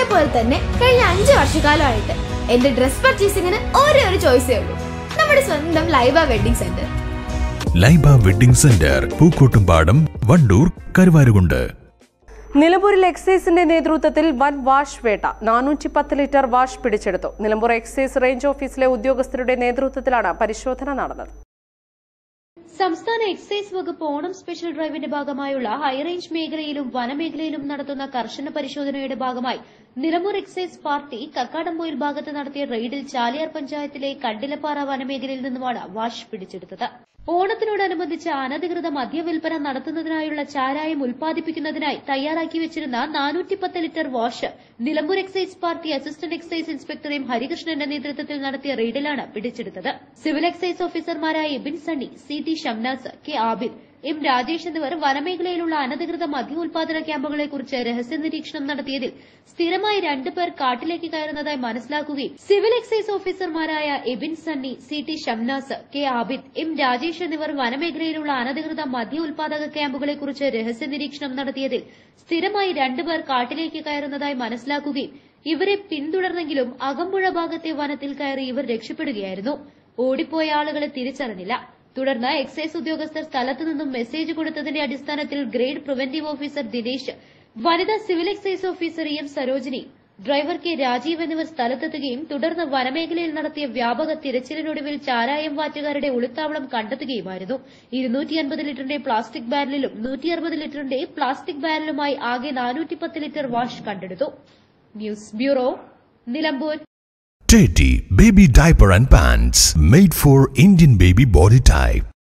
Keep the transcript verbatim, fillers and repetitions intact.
അതേപോലെ തന്നെ കഴിഞ്ഞ അഞ്ചു വർഷക്കാലമായിട്ട് എന്റെ ഡ്രസ് പർച്ചേസിംഗിന് ഒരേ ഒരു ചോയ്സേ ഉള്ളൂ, നമ്മുടെ സ്വന്തം Laiba wedding centre. Laiba wedding centre, Pookkottumpadam, Wandoor, Karuvarakundu. നിലമ്പൂരിൽ എക്സൈസിന്റെ നേതൃത്വത്തിൽ വൻ വാഷ് വേട്ട. നാനൂറ്റി പത്ത് ലിറ്റർ വാഷ് പിടിച്ചെടുത്തു. നിലമ്പൂർ എക്സൈസ് റേഞ്ച് ഓഫീസിലെ ഉദ്യോഗസ്ഥരുടെ നേതൃത്വത്തിലാണ് പരിശോധന നടന്നത്. സംസ്ഥാന എക്സൈസ് വകുപ്പ് ഓണം സ്പെഷ്യൽ ഡ്രൈവിന്റെ ഭാഗമായുള്ള ഹൈറേഞ്ച് മേഖലയിലും വനമേഖലയിലും നടത്തുന്ന കർശന പരിശോധനയുടെ ഭാഗമായി നിലമ്പൂർ എക്സൈസ് പാർട്ടി കക്കാടംപൊയിൽ ഭാഗത്ത് നടത്തിയ റെയ്ഡിൽ ചാലിയാർ പഞ്ചായത്തിലെ കണ്ടിലപ്പാറ വനമേഖലയിൽ നിന്നുമാണ് വാഷ് പിടിച്ചെടുത്തത്. ഓണത്തിനോടനുബന്ധിച്ച് അനധികൃത മദ്യവിൽപ്പന നടത്തുന്നതിനായുള്ള ചാരായം ഉൽപ്പാദിപ്പിക്കുന്നതിനായി തയ്യാറാക്കി വെച്ചിരുന്ന നാനൂറ്റി പത്ത് litre wash Nilambur excise party assistant excise inspector M ഹരികൃഷ്ണന്റെ നേതൃത്വത്തിൽ നടത്തിയ റെയ്ഡിലാണ് പിടിച്ചെടുത്തത്. സിവിൽ എക്സൈസ് ഓഫീസർമാരായ Abin Sunny, C T Shamnas, K Abid, M Rajesh എന്നിവർ വനമേഖലയിലുള്ള അനധികൃത മദ്യ ഉൽപാദന ക്യാമ്പുകളെക്കുറിച്ച് രഹസ്യ നിരീക്ഷണം നടത്തിയതിൽ സ്ഥിരമായി രണ്ടുപേർ കാട്ടിലേക്ക് കയറുന്നതായി മനസ്സിലാക്കുകയും സിവിൽ എക്സൈസ് ഓഫീസർമാരായ Abin Sunny, C T Shamnas, K Abid, M Rajesh എന്നിവർ വനമേഖലയിലുള്ള അനധികൃത മദ്യ ഉൽപാദക ക്യാമ്പുകളെക്കുറിച്ച് രഹസ്യ നിരീക്ഷണം നടത്തിയതിൽ സ്ഥിരമായി രണ്ടുപേർ കാട്ടിലേക്ക് കയറുന്നതായി മനസ്സിലാക്കുകയും ഇവരെ പിന്തുടർന്നെങ്കിലും അകമ്പുഴ ഭാഗത്തെ വനത്തിൽ കയറി ഇവർ രക്ഷപ്പെടുകയായിരുന്നു. ഓടിപ്പോയ ആളുകളെ തിരിച്ചറിഞ്ഞില്ല. തുടർന്ന് എക്സൈസ് ഉദ്യോഗസ്ഥർ സ്ഥലത്തു നിന്നും മെസ്സേജ് കൊടുത്തതിന്റെ അടിസ്ഥാനത്തിൽ ഗ്രേഡ് പ്രിവന്റീവ് ഓഫീസർ ദിനേശ്, വനിതാ civil excise officer M Sarojini, driver K Rajeev എന്നിവർ സ്ഥലത്തെത്തുകയും തുടർന്ന് വനമേഖലയിൽ നടത്തിയ വ്യാപക തിരച്ചിലിനൊടുവിൽ ചാരായം വാറ്റുകാരുടെ ഒളിത്താവളം കണ്ടെത്തുകയുമായിരുന്നു. ഇരുന്നൂറ്റി അൻപത് ലിറ്ററിന്റെ പ്ലാസ്റ്റിക് ബാരലിലും നൂറ്റി അറുപത് ലിറ്ററിന്റെ പ്ലാസ്റ്റിക് ബാരലുമായി ആകെ നാനൂറ്റി പത്ത് ലിറ്റർ വാഷ് കണ്ടെടുത്തു. News bureau, Nilambur. Teddy Baby Diaper and Pants, made for Indian baby body type.